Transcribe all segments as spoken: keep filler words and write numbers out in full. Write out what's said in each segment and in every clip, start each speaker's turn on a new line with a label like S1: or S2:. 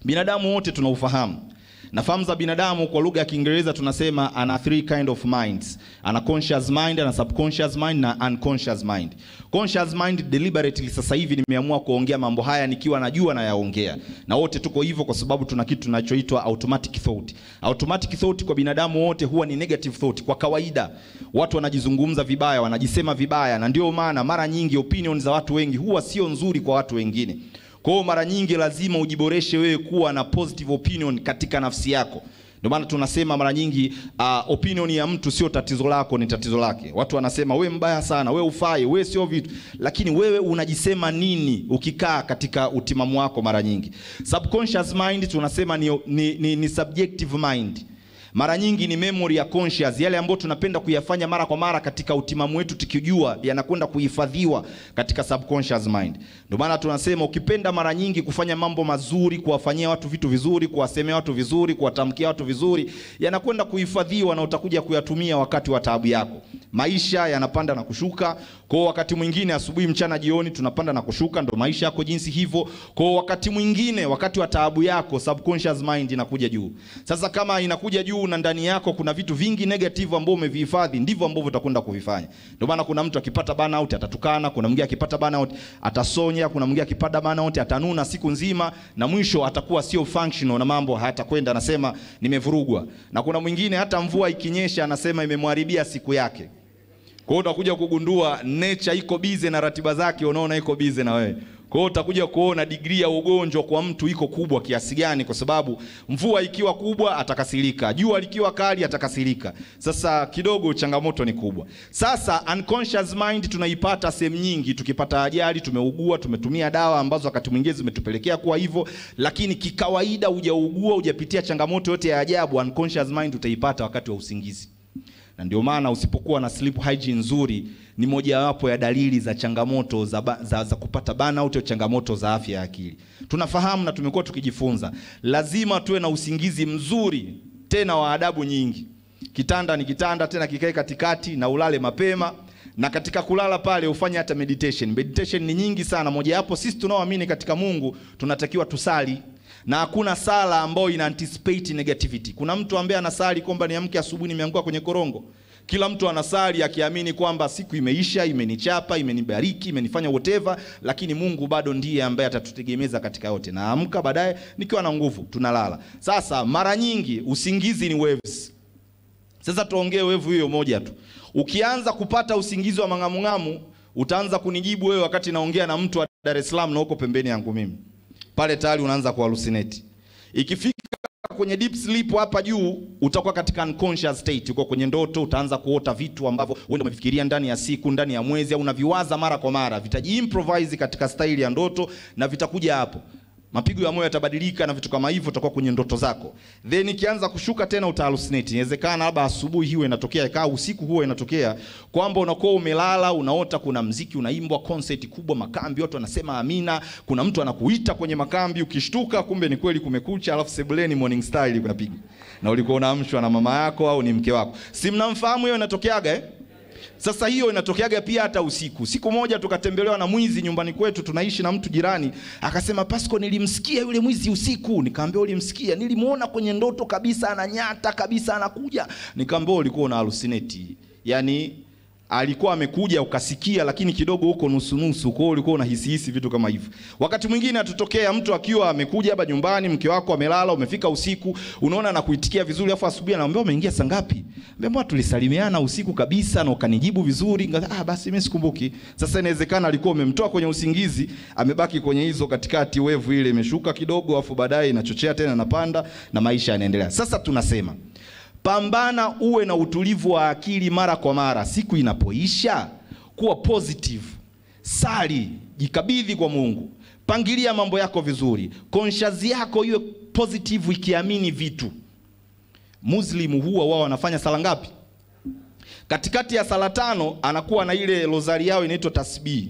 S1: Binadamu wote tunaufahamu. Na fahamu za binadamu kwa lugha ya Kiingereza tunasema ana three kind of minds. Ana conscious mind, ana subconscious mind na unconscious mind. Conscious mind deliberately sasa hivi nimeamua kuongea mambo haya nikiwa najua na yaongea. Na wote tuko hivyo kwa sababu tuna kitu tunachoitwa automatic thought. Automatic thought kwa binadamu wote huwa ni negative thought. Kwa kawaida watu wanajizungumza vibaya, wanajisema vibaya, na ndio maana mara nyingi opinions za watu wengi huwa sio nzuri kwa watu wengine. Kwa hiyo mara nyingi lazima ujiboreshe wewe kuwa na positive opinion katika nafsi yako. Ndio maana tunasema mara nyingi uh, opinion ya mtu sio tatizo lako, ni tatizo lake. Watu wanasema wewe mbaya sana, wewe ufai, wewe sio vitu. Lakini wewe unajisema nini ukikaa katika utimamu wako mara nyingi. Subconscious mind tunasema ni, ni, ni, ni subjective mind. Mara nyingi ni memory ya conscious, yale ambayo tunapenda kuyafanya mara kwa mara katika utimamu wetu tukijua yanakwenda kuhifadhiwa katika subconscious mind. Ndio maana tunasema ukipenda mara nyingi kufanya mambo mazuri, kuwafanyia watu vitu vizuri, kuwasemea watu vizuri, kuwatamkia watu vizuri, yanakwenda kuhifadhiwa na utakuja kuyatumia wakati wa taabu yako. Maisha yanapanda na kushuka. Kwa wakati mwingine asubuhi, mchana, jioni tunapanda na kushuka, ndio maisha yako jinsi hivyo. Kwa wakati mwingine wakati wa taabu yako subconscious mind inakuja juu. Sasa kama inakuja juu na ndani yako kuna vitu vingi negative ambavyo umevihifadhi, ndivyo ambavyo utakwenda kuvifanya. Ndio maana kuna mtu akipata burnout atatukana, kuna mwingine akipata burnout atasonya, kuna mwingine akipata burnout atanuna siku nzima, na mwisho atakuwa sio functional na mambo hayatakwenda, anasema nimevurugwa. Na kuna mwingine hata mvua ikinyesha anasema imemharibia siku yake. Kwa hiyo utakuja kugundua nature iko busy na ratiba zake, unaona iko busy na wewe. Kwa hiyo utakuja kuona degree ya ugonjwa kwa mtu iko kubwa kiasi gani, kwa sababu mvua ikiwa kubwa atakasirika, jua likiwa kali atakasirika. Sasa kidogo changamoto ni kubwa. Sasa unconscious mind tunaipata sehemu nyingi. Tukipata ajali, tumeugua, tumetumia dawa ambazo wakati mwingine zimetupelekea kuwa hivyo, lakini kikawaida hujaugua, hujapitia changamoto yote ya ajabu, unconscious mind utaipata wakati wa usingizi. Na ndio maana usipokuwa na sleep hygiene nzuri ni moja wapo ya dalili za changamoto za, za, za kupata burnout au changamoto za afya ya akili. Tunafahamu na tumekuwa tukijifunza, lazima tuwe na usingizi mzuri tena wa adabu nyingi. Kitanda ni kitanda, tena kikae katikati, na ulale mapema. Na katika kulala pale ufanye hata meditation. Meditation ni nyingi sana. Moja wapo sisi tunaoamini katika Mungu tunatakiwa tusali. Na hakuna sala ambayo ina anticipate negativity. Kuna mtu ambaye anasali kwamba niamke asubuhi nimeanguka kwenye korongo. Kila mtu anasali akiamini kwamba siku imeisha, imenichapa, imenibariki, imenifanya whatever, lakini Mungu bado ndiye ambaye atatutegemeza katika yote. Naamka baadaye nikiwa na nguvu, tunalala. Sasa mara nyingi usingizi ni waves. Sasa tuongee wave hiyo moja tu. Ukianza kupata usingizi wa mangamungamu, utaanza kunijibu wewe wakati naongea na mtu wa Dar es Salaam na uko pembeni yangu mimi. Pale tayari unaanza kuhallucinate. Ikifika kwenye deep sleep hapa juu utakuwa katika unconscious state, uko kwenye ndoto, utaanza kuota vitu ambavyo wewe umefikiria ndani ya siku, ndani ya mwezi, au unaviwaza mara kwa mara, vitaji improvise katika style ya ndoto na vitakuja hapo. Mapigo ya moyo yatabadilika na vitu kama hivyo, utakuwa kwenye ndoto zako. Then ikianza kushuka tena utahallucinate. Inawezekana labda asubuhi hiyo inatokea, kaa usiku huo inatokea kwamba unakuwa umelala, unaota kuna mziki unaimbwa, concert kubwa, makambi, watu wanasema amina, kuna mtu anakuita kwenye makambi, ukishtuka kumbe ni kweli kumekucha, alafu sebuleni morning style kunapiga. Na ulikuwa unaamshwa na mama yako au ni mke wako. Si mnamfahamu hiyo inatokeaga eh? Sasa hiyo inatokeaga pia hata usiku. Siku moja tukatembelewa na mwizi nyumbani kwetu, tunaishi na mtu jirani. Akasema, "Pasco, nilimsikia yule mwizi usiku." Nikamwambia, "Ulimsikia?" "Nilimuona kwenye ndoto kabisa, ananyata kabisa, anakuja." Nikamwambia, "Ulikuwa una hallucinate." Yaani alikuwa amekuja ukasikia, lakini kidogo huko nusu nusu, kwa hiyo ulikuwa unahisi hisi vitu kama hivyo. Wakati mwingine atutokea mtu akiwa amekuja hapa nyumbani, mke wako amelala, umefika usiku, unaona na kuitikia vizuri, afu asubuhi anaambia, "Umeingia saa ngapi?" Mbona tulisalimiana usiku kabisa na ukanijibu vizuri. Ah, basi mimi sikumbuki. Sasa inawezekana alikuwa umemtoa kwenye usingizi, amebaki kwenye hizo katikati, wave ile imeshuka kidogo, afu baadaye inachochea tena napanda na maisha yanaendelea. Sasa tunasema pambana uwe na utulivu wa akili mara kwa mara. Siku inapoisha kuwa positive. Sali, jikabidhi kwa Mungu. Pangilia mambo yako vizuri. Conscious yako iwe positive ikiamini vitu. Muslim huwa wao wanafanya sala ngapi? Katikati ya sala tano anakuwa na ile rozari yao inaitwa tasbih.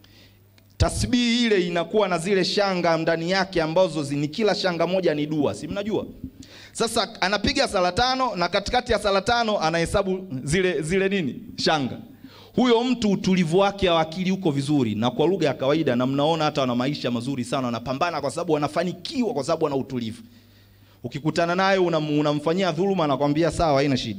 S1: Tasbih ile inakuwa na zile shanga ndani yake ambazo ni kila shanga moja ni dua. Si mnajua? Sasa anapiga sala tano na katikati ya sala tano anahesabu zile zile nini? Shanga. huyo mtu utulivu wake wa akili uko vizuri, na kwa lugha ya kawaida, na mnaona hata wana maisha mazuri sana, wanapambana kwa sababu wanafanikiwa kwa sababu wana utulivu. Ukikutana naye unamfanyia dhuluma, anakuambia sawa, haina shida.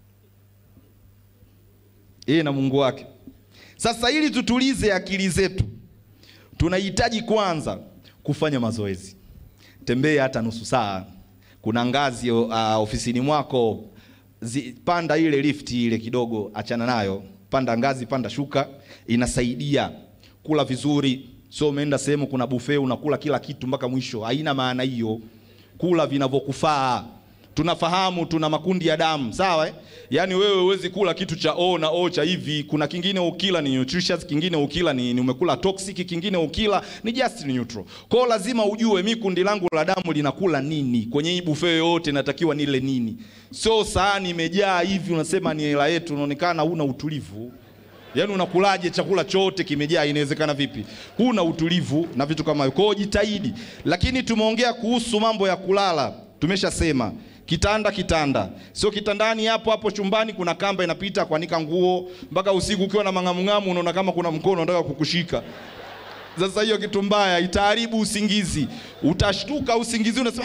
S1: Yeye na Mungu wake. Sasa ili tutulize akili zetu, tunahitaji kwanza kufanya mazoezi. Tembea hata nusu saa. Kuna ngazi uh, ofisini mwako, zi, panda ile lift ile kidogo, achana nayo. Panda ngazi, panda shuka, inasaidia. Kula vizuri, sio umeenda sehemu kuna buffet unakula kila kitu mpaka mwisho. Haina maana hiyo. Kula vinavyokufaa. Tunafahamu tuna makundi ya damu, sawa eh? Yaani wewe huwezi kula kitu cha O na O cha hivi. Kuna kingine ukila ni nutritious, kingine ukila ni, ni umekula toxic, kingine ukila ni just neutral. Kwa hiyo lazima ujue mimi kundi langu la damu linakula nini. Kwenye hii buffet yote natakiwa nile nini. So sahani imejaa hivi unasema ni hela yetu, unaonekana huna utulivu. Yaani unakulaje chakula chote kimejaa, inawezekana vipi? Huna utulivu na vitu kama hivyo. Kwa hiyo jitahidi. Lakini tumeongea kuhusu mambo ya kulala. Tumeshasema kitanda kitanda. Sio kitandani hapo hapo chumbani kuna kamba inapita kuanika nguo, mpaka usiku ukiwa na mangamungamu unaona kama kuna mkono unataka kukushika. Sasa hiyo kitu mbaya, itaharibu usingizi. Utashtuka usingizi unasema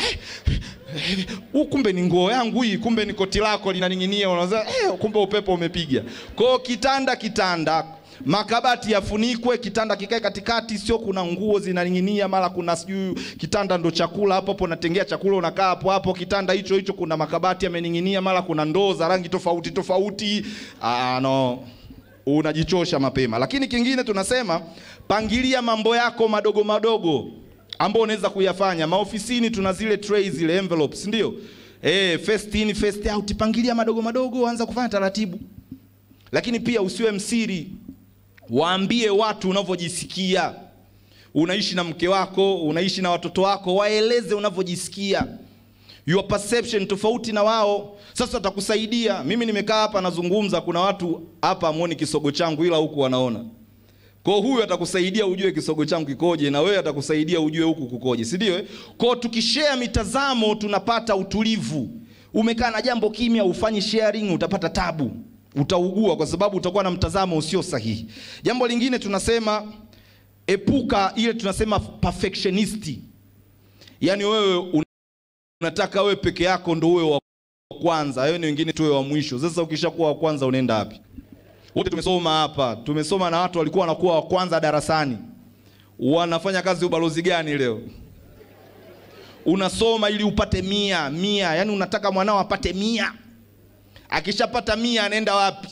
S1: eh, kumbe ni nguo yangu hii, kumbe ni koti lako linaning'inia, unasema eh, kumbe upepo umepiga. Kwa kitanda kitanda, makabati yafunikwe, kitanda kikae katikati, sio kuna nguo zinaning'inia, mara kuna sijui kitanda ndo chakula hapo hapo unatengea chakula unakaa hapo hapo, kitanda hicho hicho kuna makabati yamening'inia, mara kuna ndoo za rangi tofauti tofauti. Ah no, unajichosha mapema. Lakini kingine tunasema pangilia mambo yako madogo madogo ambao unaweza kuyafanya. Maofisini tuna zile trays, zile envelopes, ndio? Eh, first in first out, pangilia madogo madogo, anza kufanya taratibu. Lakini pia usiwe msiri. Waambie watu unavyojisikia. Unaishi na mke wako, unaishi na watoto wako, waeleze unavyojisikia. Your perception tofauti na wao. Sasa atakusaidia. Mimi nimekaa hapa nazungumza, kuna watu hapa hamuoni kisogo changu ila huku wanaona. Kwa huyu atakusaidia ujue kisogo changu kikoje, na wewe atakusaidia ujue huku kukoje, si ndio? Kwa tukishare mitazamo tunapata utulivu. Umekaa na jambo kimya ufanyi sharing, utapata tabu. Utaugua kwa sababu utakuwa na mtazamo usio sahihi. Jambo lingine tunasema epuka ile tunasema perfectionist. Yaani wewe unataka wewe peke yako ndio wewe wa kwanza, wewe wengine tuwe wa mwisho. Sasa ukishakuwa wa kwanza unaenda wapi? Wote tumesoma hapa, tumesoma na watu walikuwa wanakuwa wa kwanza darasani. Wanafanya kazi ubalozi gani leo? Unasoma ili upate mia, mia, yani unataka mwanao apate mia. Akishapata mia anaenda wapi?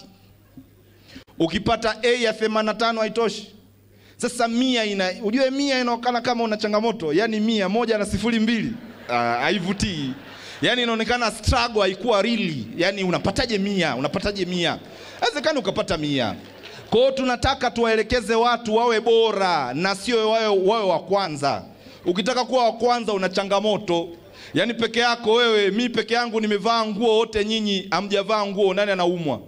S1: Ukipata A ya themanini na tano haitoshi. Sasa mia ina, ujue mia inaonekana kama una changamoto, yani mia moja na sifuri mbili. Ah, haivutii. Yani inaonekana struggle haikuwa really. Yani unapataje mia? Unapataje mia? Haiwezekani ukapata mia. Kwa hiyo tunataka tuwaelekeze watu wawe bora na sio wawe, wawe wa kwanza. Ukitaka kuwa wa kwanza una changamoto. Yani peke yako wewe, mimi peke yangu nimevaa nguo, wote nyinyi hamjavaa nguo, nani anaumwa?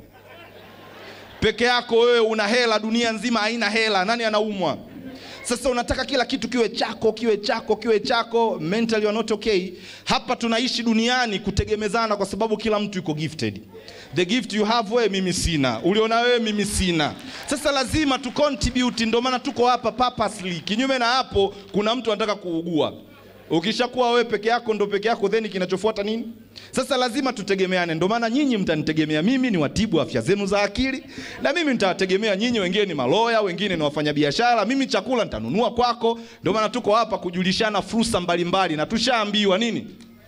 S1: Peke yako wewe una hela, dunia nzima haina hela, nani anaumwa? Sasa unataka kila kitu kiwe chako, kiwe chako, kiwe chako, mentally you are not okay. Hapa tunaishi duniani kutegemezana kwa sababu kila mtu yuko gifted. The gift you have wewe mimi sina, uliona wewe mimi sina. Sasa lazima tu contribute, ndio maana tuko hapa purposely. Kinyume na hapo kuna mtu anataka kuugua. Ukishakuwa wewe peke yako ndo peke yako, then kinachofuata nini? Sasa lazima tutegemeane. Ndio maana nyinyi mtanitegemea mimi ni watibu afya zenu za akili, na mimi nitawategemea nyinyi, wengine ni maloya, wengine ni wafanyabiashara, mimi chakula nitanunua kwako. Ndio maana tuko hapa kujulishana fursa mbalimbali, na tushaambiwa nini?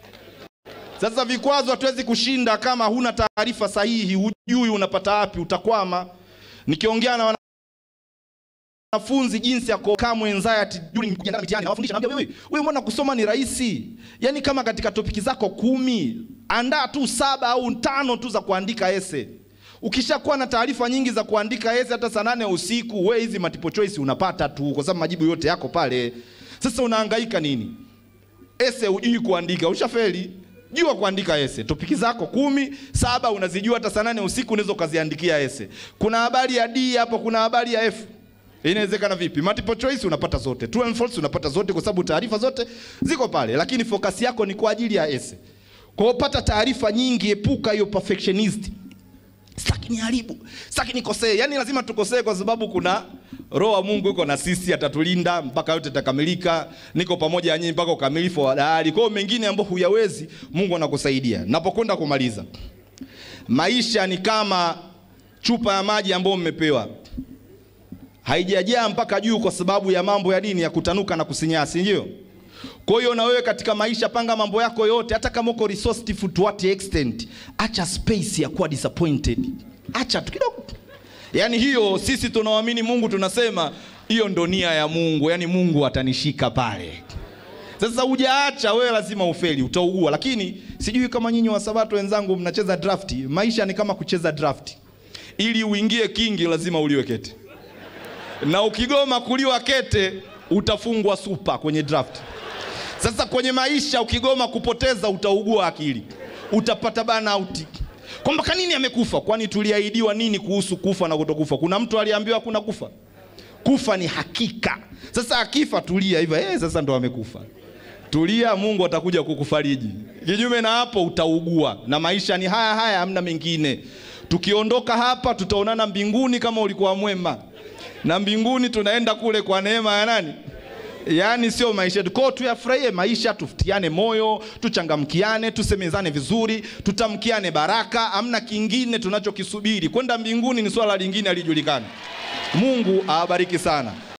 S1: Sasa vikwazo hatuwezi kushinda kama huna taarifa sahihi, hujui unapata wapi, utakwama. Nikiongea na wanafunzi jinsi ya kuokamu anxiety during kujiandaa mitihani, nawafundisha naambia wewe, wewe mbona kusoma ni rahisi? Yaani kama katika topiki zako kumi, andaa tu saba au tano tu za kuandika essay. Ukishakuwa na taarifa nyingi za kuandika essay hata saa nane usiku, wewe hizi multiple choice unapata tu kwa sababu majibu yote yako pale. Sasa unahangaika nini? Essay hujui kuandika, ushafeli. Jua kuandika essay. Topiki zako kumi, saba unazijua hata saa nane usiku unaweza kuziandikia essay. Kuna habari ya D hapo, kuna habari ya F. Inawezekana vipi? Multiple choice unapata zote, true and false unapata zote kwa sababu taarifa zote ziko pale, lakini focus yako ni kwa ajili ya essay. Kwa hiyo pata taarifa nyingi, epuka hiyo perfectionist. Sitaki niharibu, sitaki nikosee. Yaani lazima tukosee kwa sababu kuna Roho wa Mungu yuko na sisi, atatulinda mpaka yote yatakamilika. Niko pamoja na nyinyi mpaka ukamilifu wa dahari. Kwa hiyo mengine ambayo huyawezi, Mungu anakusaidia. Napokwenda kumaliza, maisha ni kama chupa ya maji ambayo mmepewa. Haijajaa mpaka juu kwa sababu ya mambo ya dini ya kutanuka na kusinyasi, ndio? Kwa hiyo na wewe katika maisha panga mambo yako yote, hata kama uko resourceful to what extent, acha space ya kuwa disappointed. Acha tu kidogo. Yaani hiyo sisi tunaamini Mungu tunasema hiyo ndo nia ya Mungu, yaani Mungu atanishika pale. Sasa hujaacha wewe lazima ufeli, utaugua. Lakini sijui kama nyinyi wa Sabato wenzangu mnacheza draft. Maisha ni kama kucheza draft. Ili uingie kingi lazima uliwe kete. Na ukigoma kuliwa kete utafungwa super kwenye draft. Sasa kwenye maisha ukigoma kupoteza utaugua akili. Utapata burnout. Kwamba kanini amekufa? Kwani tuliahidiwa nini kuhusu kufa na kutokufa? Kuna mtu aliambiwa kuna kufa? Kufa ni hakika. Sasa akifa tulia hivyo, eh sasa ndo amekufa. Tulia, Mungu atakuja kukufariji. Kinyume na hapo utaugua. Na maisha ni haya haya, hamna mengine. Tukiondoka hapa tutaonana mbinguni kama ulikuwa mwema. Na mbinguni tunaenda kule kwa neema ya nani? Yaani sio maisha. Kwa tuyafurahie maisha, tufutiane moyo, tuchangamkiane, tusemezane vizuri, tutamkiane baraka. Hamna kingine tunachokisubiri. Kwenda mbinguni ni swala lingine alijulikana. Mungu awabariki sana.